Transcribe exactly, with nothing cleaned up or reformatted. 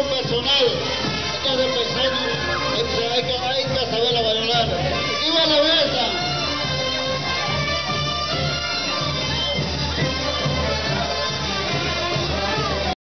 un personal. Entonces pensemos, hay que, hay que saberla valorar. ¡Viva la belleza!